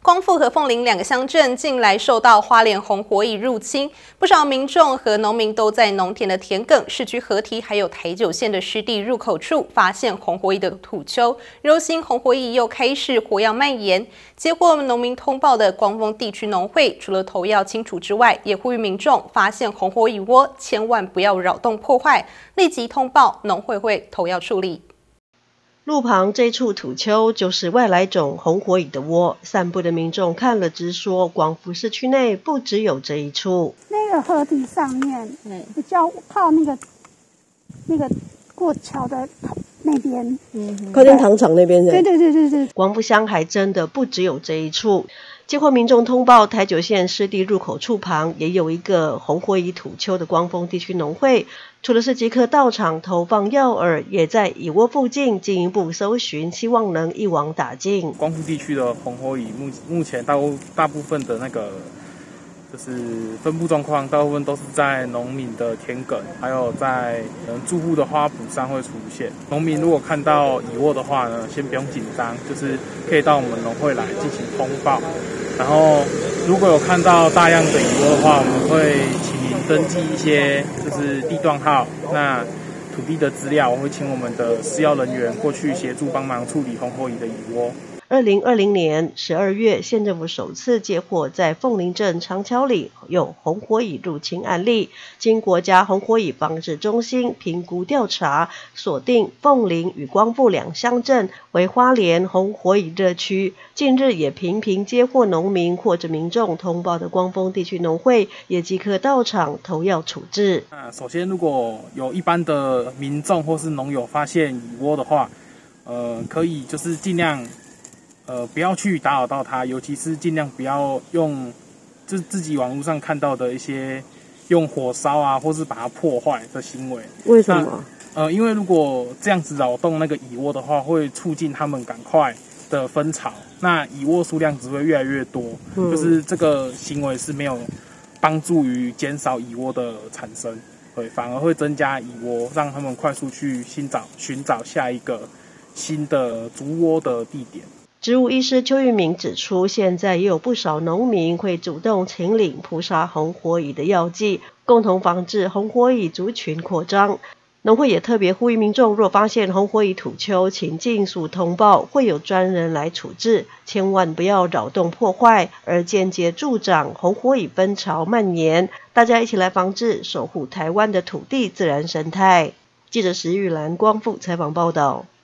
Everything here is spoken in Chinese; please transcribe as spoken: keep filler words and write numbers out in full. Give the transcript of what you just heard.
光复和凤林两个乡镇近来受到花莲红火蚁入侵，不少民众和农民都在农田的田埂、市区河堤，还有台九线的湿地入口处发现红火蚁的土丘。如今红火蚁又开始活跃蔓延。接获农民通报的光丰地区农会，除了投药清除之外，也呼吁民众发现红火蚁窝，千万不要扰动破坏，立即通报农会会投药处理。 路旁这处土丘就是外来种红火蚁的窝，散步的民众看了直说，光复市区内不只有这一处。 那个河堤上面，嗯，比较靠那个那个过桥的那边，嗯， 靠近糖厂那边的。 对对对对对。 光复乡还真的不只有这一处。 接获民众通报，台九线湿地入口处旁也有一个红火蚁土丘的光丰地区农会，除了是即刻到场投放药饵，也在蚁窝附近进一步搜寻，希望能一网打尽。 光复地区的红火蚁目目前大大部分的那个就是分布状况，大部分都是在农民的田埂，还有在嗯住户的花圃上会出现。农民如果看到蚁窝的话呢，先不用紧张，就是可以到我们农会来进行通报。 然后，如果有看到大量的蚁窝的话，我们会请您登记一些，就是地段号、那土地的资料，我会请我们的饲药人员过去协助帮忙处理红火蚁的蚁窝。 二零二零年十二月，县政府首次接获在凤林镇长桥里有红火蚁入侵案例，经国家红火蚁防治中心评估调查，锁定凤林与光复两乡镇为花莲红火蚁热区。近日也频频接获农民或者民众通报的光丰地区农会，也即刻到场投药处置。 那首先，如果有一般的民众或是农友发现蚁窝的话，呃，可以就是尽量。 呃，不要去打扰到它，尤其是尽量不要用，就是自己网络上看到的一些用火烧啊，或是把它破坏的行为。 为什么？ 呃，因为如果这样子扰动那个蚁窝的话，会促进它们赶快的分巢，那蚁窝数量只会越来越多，嗯、就是这个行为是没有帮助于减少蚁窝的产生，对，反而会增加蚁窝，让他们快速去寻找寻找下一个新的筑窝的地点。 植物医师邱玉明指出，现在也有不少农民会主动请领扑杀红火蚁的药剂，共同防治红火蚁族群扩张。农会也特别呼吁民众，若发现红火蚁土丘，请尽速通报，会有专人来处置，千万不要扰动破坏，而间接助长红火蚁分巢蔓延。大家一起来防治，守护台湾的土地自然生态。记者石玉兰光复采访报道。